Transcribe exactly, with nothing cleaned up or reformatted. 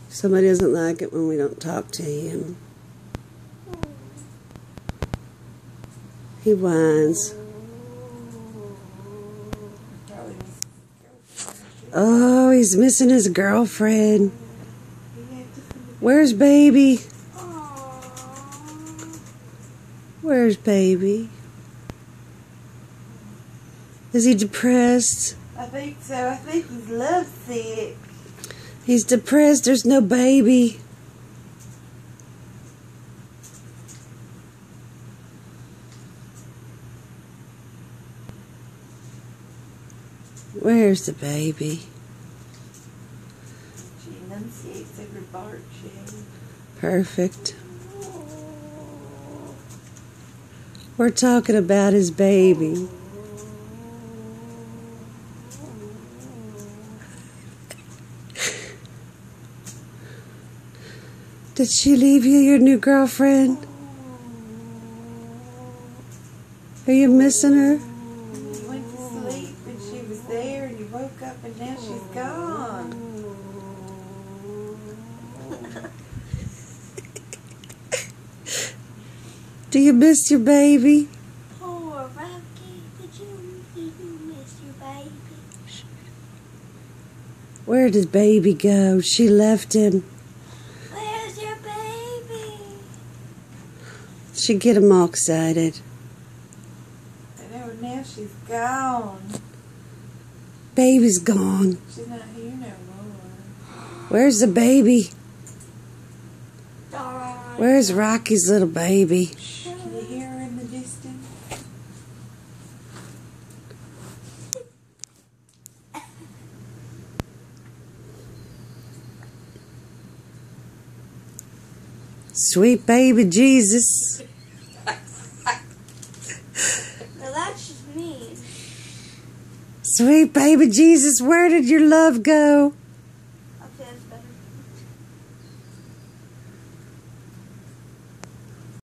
Somebody doesn't like it when we don't talk to him. He whines. Oh, he's missing his girlfriend. Where's baby? Where's baby? Is he depressed? I think so. I think he's lovesick. He's depressed. There's no baby. Where's the baby? She enunciates every bark she has. Perfect. We're talking about his baby. Did she leave you, your new girlfriend? Are you missing her? You went to sleep and she was there, and you woke up and now she's gone. Do you miss your baby? Poor Rocky, did you even miss your baby? Where did baby go? She left him. Where's your baby? She'd get him all excited. I know, now she's gone. Baby's gone. She's not here no more. Where's the baby? Darn. Where's Rocky's little baby? Can you hear her in the distance? Sweet baby Jesus. Now that's just mean. Sweet baby Jesus, where did your love go?